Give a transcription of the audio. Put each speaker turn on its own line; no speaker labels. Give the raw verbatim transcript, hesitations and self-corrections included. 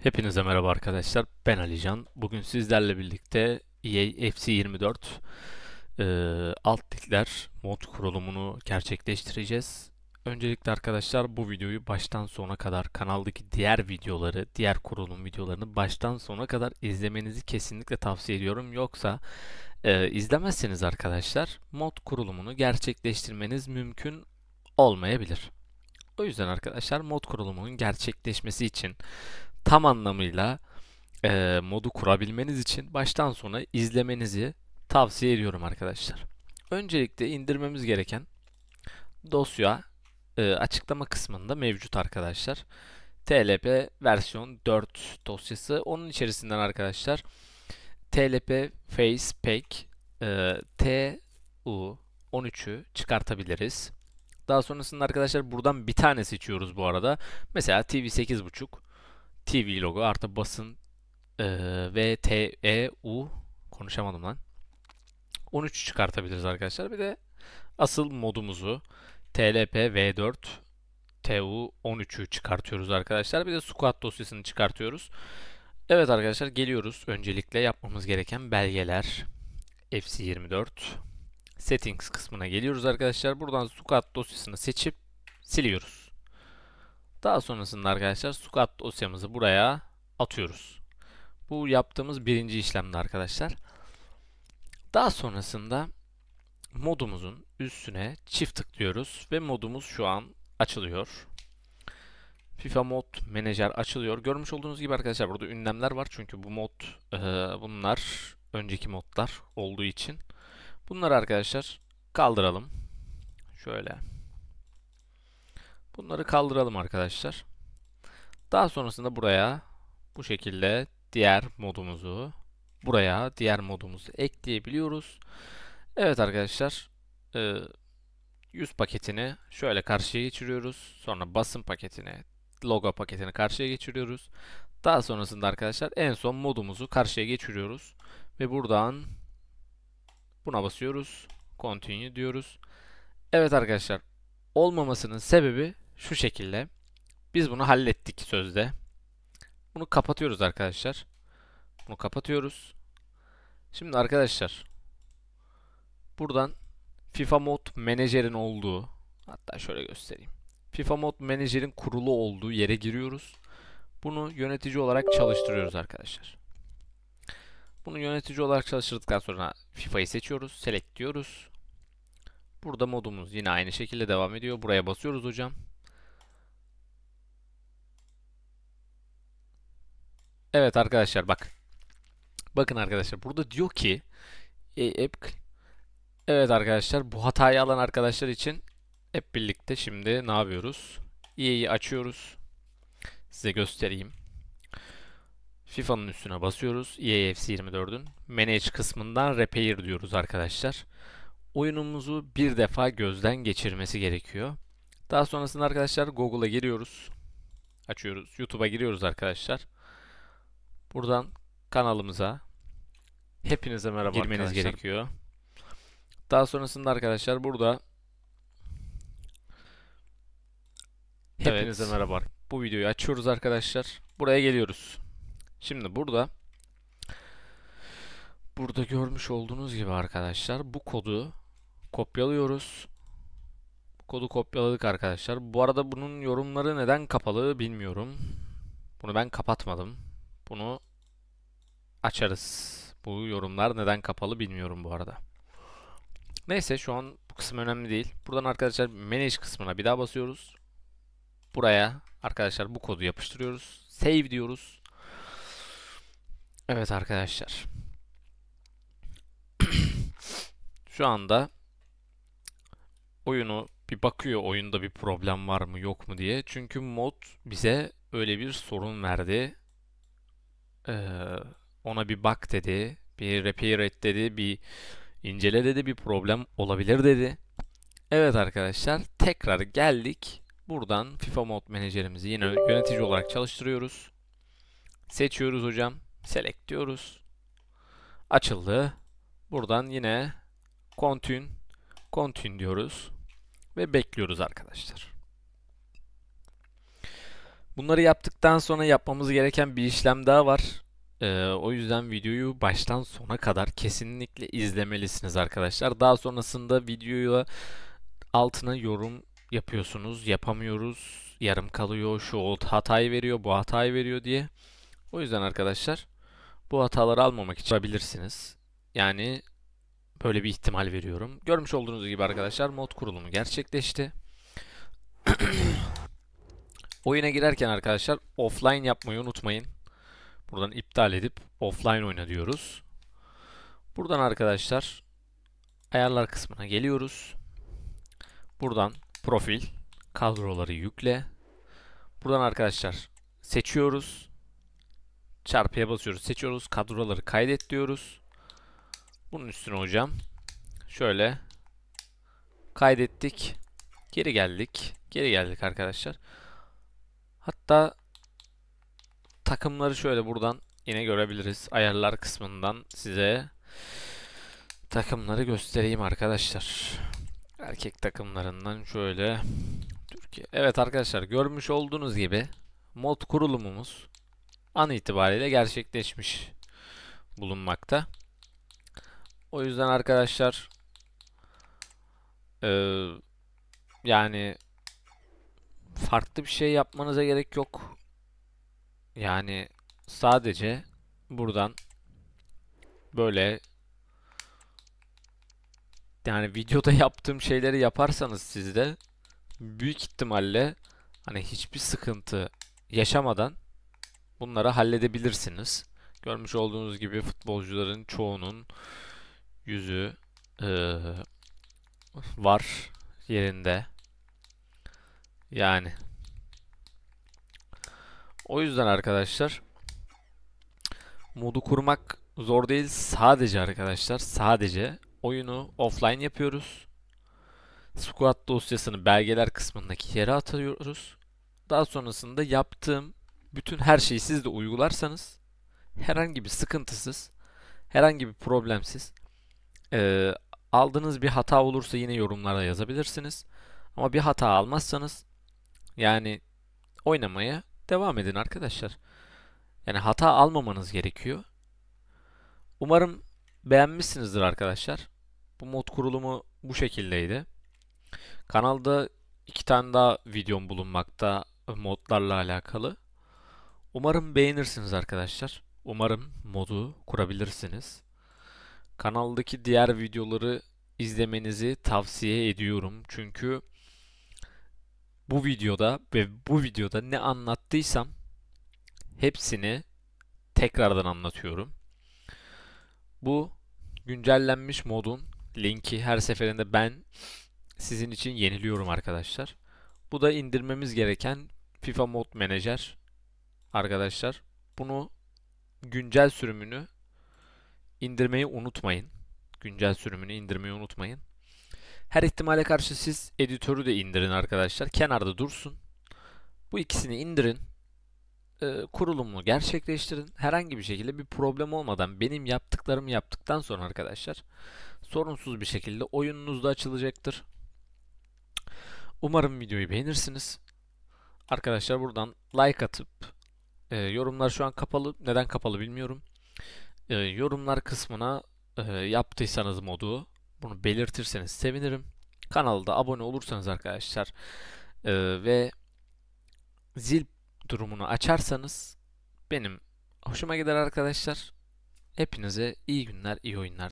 Hepinize merhaba arkadaşlar. Ben Alican. Bugün sizlerle birlikte E A F C yirmi dört e, alt ligler mod kurulumunu gerçekleştireceğiz. Öncelikle arkadaşlar bu videoyu baştan sona kadar kanaldaki diğer videoları, diğer kurulum videolarını baştan sona kadar izlemenizi kesinlikle tavsiye ediyorum. Yoksa e, izlemezseniz arkadaşlar mod kurulumunu gerçekleştirmeniz mümkün olmayabilir. O yüzden arkadaşlar mod kurulumunun gerçekleşmesi için tam anlamıyla e, modu kurabilmeniz için baştan sona izlemenizi tavsiye ediyorum arkadaşlar. Öncelikle indirmemiz gereken dosya e, açıklama kısmında mevcut arkadaşlar. T L P versiyon dört dosyası. Onun içerisinden arkadaşlar T L P Face Pack e, T U on üçü çıkartabiliriz. Daha sonrasında arkadaşlar buradan bir tane seçiyoruz bu arada. Mesela T V sekiz buçuk, T V logo artı basın ee, V T E U konuşamadım lan. on üçü çıkartabiliriz arkadaşlar. Bir de asıl modumuzu T L P V dört T U on üçü çıkartıyoruz arkadaşlar. Bir de squat dosyasını çıkartıyoruz. Evet arkadaşlar geliyoruz. Öncelikle yapmamız gereken belgeler F C yirmi dört Settings kısmına geliyoruz arkadaşlar. Buradan squat dosyasını seçip siliyoruz. Daha sonrasında arkadaşlar squat dosyamızı buraya atıyoruz. Bu yaptığımız birinci işlemde arkadaşlar. Daha sonrasında modumuzun üstüne çift tıklıyoruz ve modumuz şu an açılıyor. FIFA Mod Manager açılıyor. Görmüş olduğunuz gibi arkadaşlar burada ünlemler var. Çünkü bu mod e, bunlar önceki modlar olduğu için. Bunları arkadaşlar kaldıralım. Şöyle. Bunları kaldıralım arkadaşlar. Daha sonrasında buraya bu şekilde diğer modumuzu buraya diğer modumuzu ekleyebiliyoruz. Evet arkadaşlar e, yüz paketini şöyle karşıya geçiriyoruz. Sonra basın paketini, logo paketini karşıya geçiriyoruz. Daha sonrasında arkadaşlar en son modumuzu karşıya geçiriyoruz. Ve buradan buna basıyoruz. Continue diyoruz. Evet arkadaşlar olmamasının sebebi şu şekilde. Biz bunu hallettik sözde. Bunu kapatıyoruz arkadaşlar. Bunu kapatıyoruz. Şimdi arkadaşlar buradan FIFA Mod Manager'in olduğu, hatta şöyle göstereyim. FIFA Mod Manager'in kurulu olduğu yere giriyoruz. Bunu yönetici olarak çalıştırıyoruz arkadaşlar. Bunu yönetici olarak çalıştırdıktan sonra FIFA'yı seçiyoruz. Select diyoruz. Burada modumuz yine aynı şekilde devam ediyor. Buraya basıyoruz hocam. Evet arkadaşlar bak. Bakın arkadaşlar burada diyor ki e, app evet arkadaşlar bu hatayı alan arkadaşlar için hep birlikte şimdi ne yapıyoruz? E A'yı açıyoruz. Size göstereyim. FIFA'nın üstüne basıyoruz. E A F C yirmi dördün Manage kısmından Repair diyoruz arkadaşlar. Oyunumuzu bir defa gözden geçirmesi gerekiyor. Daha sonrasında arkadaşlar Google'a giriyoruz. Açıyoruz. YouTube'a giriyoruz arkadaşlar. Buradan kanalımıza
Hepinize merhaba
girmeniz
arkadaşlar.
gerekiyor. Daha sonrasında arkadaşlar burada
Hepinize
evet,
merhaba.
bu videoyu açıyoruz arkadaşlar. Buraya geliyoruz. Şimdi burada burada görmüş olduğunuz gibi arkadaşlar bu kodu kopyalıyoruz. Bu kodu kopyaladık arkadaşlar. Bu arada bunun yorumları neden kapalı bilmiyorum. Bunu ben kapatmadım. Bunu açarız. Bu yorumlar neden kapalı bilmiyorum bu arada. Neyse şu an bu kısım önemli değil. Buradan arkadaşlar Manage kısmına bir daha basıyoruz. Buraya arkadaşlar bu kodu yapıştırıyoruz. Save diyoruz. Evet arkadaşlar. Şu anda oyunu bir bakıyor oyunda bir problem var mı yok mu diye. Çünkü mod bize öyle bir sorun verdi. Ee, ona bir bak dedi. Bir repair et dedi. Bir incele dedi. Bir problem olabilir dedi. Evet arkadaşlar tekrar geldik. Buradan FIFA Mod Menajerimizi yine yönetici olarak çalıştırıyoruz. Seçiyoruz hocam. Select diyoruz. Açıldı. Buradan yine Continue, Continue diyoruz. Ve bekliyoruz arkadaşlar. Bunları yaptıktan sonra yapmamız gereken bir işlem daha var. Ee, o yüzden videoyu baştan sona kadar kesinlikle izlemelisiniz arkadaşlar. Daha sonrasında videoyu altına yorum yapıyorsunuz. Yapamıyoruz, yarım kalıyor, şu hatayı veriyor, bu hatayı veriyor diye. O yüzden arkadaşlar bu hataları almamak için yapabilirsiniz. Yani böyle bir ihtimal veriyorum. Görmüş olduğunuz gibi arkadaşlar mod kurulumu gerçekleşti. Oyuna girerken arkadaşlar offline yapmayı unutmayın. Buradan iptal edip offline oyna diyoruz. Buradan arkadaşlar ayarlar kısmına geliyoruz. Buradan profil, kadroları yükle. Buradan arkadaşlar seçiyoruz. Çarpıya basıyoruz. Seçiyoruz. Kadroları kaydet diyoruz. Bunun üstüne hocam şöyle kaydettik. Geri geldik. Geri geldik arkadaşlar. Hatta takımları şöyle buradan yine görebiliriz. Ayarlar kısmından size takımları göstereyim arkadaşlar. Erkek takımlarından şöyle Türkiye. Evet arkadaşlar, görmüş olduğunuz gibi mod kurulumumuz an itibariyle gerçekleşmiş bulunmakta. O yüzden arkadaşlar eee, yani farklı bir şey yapmanıza gerek yok. Yani sadece buradan böyle, yani videoda yaptığım şeyleri yaparsanız siz de büyük ihtimalle hani hiçbir sıkıntı yaşamadan bunları halledebilirsiniz. Görmüş olduğunuz gibi futbolcuların çoğunun yüzü eee, var yerinde. Yani o yüzden arkadaşlar modu kurmak zor değil. Sadece arkadaşlar sadece oyunu offline yapıyoruz. Squad dosyasını belgeler kısmındaki yere atıyoruz. Daha sonrasında yaptığım bütün her şeyi siz de uygularsanız herhangi bir sıkıntısız, herhangi bir problemsiz, eee, aldığınız bir hata olursa yine yorumlara yazabilirsiniz. Ama bir hata almazsanız yani oynamaya devam edin arkadaşlar. Yani hata almamanız gerekiyor. Umarım beğenmişsinizdir arkadaşlar. Bu mod kurulumu bu şekildeydi. Kanalda iki tane daha videom bulunmakta modlarla alakalı. Umarım beğenirsiniz arkadaşlar. Umarım modu kurabilirsiniz. Kanaldaki diğer videoları izlemenizi tavsiye ediyorum. Çünkü bu videoda ve bu videoda ne anlattıysam hepsini tekrardan anlatıyorum. Bu güncellenmiş modun linki her seferinde ben sizin için yeniliyorum arkadaşlar. Bu da indirmemiz gereken FIFA Mod Manager arkadaşlar. Bunu güncel sürümünü indirmeyi unutmayın. Güncel sürümünü indirmeyi unutmayın. Her ihtimale karşı siz editörü de indirin arkadaşlar. Kenarda dursun. Bu ikisini indirin. E, kurulumunu gerçekleştirin. Herhangi bir şekilde bir problem olmadan benim yaptıklarımı yaptıktan sonra arkadaşlar sorunsuz bir şekilde oyununuz da açılacaktır. Umarım videoyu beğenirsiniz. Arkadaşlar buradan like atıp e, yorumlar şu an kapalı. Neden kapalı bilmiyorum. E, yorumlar kısmına e, yaptıysanız modu bunu belirtirseniz sevinirim. Kanalda abone olursanız arkadaşlar e, ve zil durumunu açarsanız benim hoşuma gider arkadaşlar. Hepinize iyi günler, iyi oyunlar.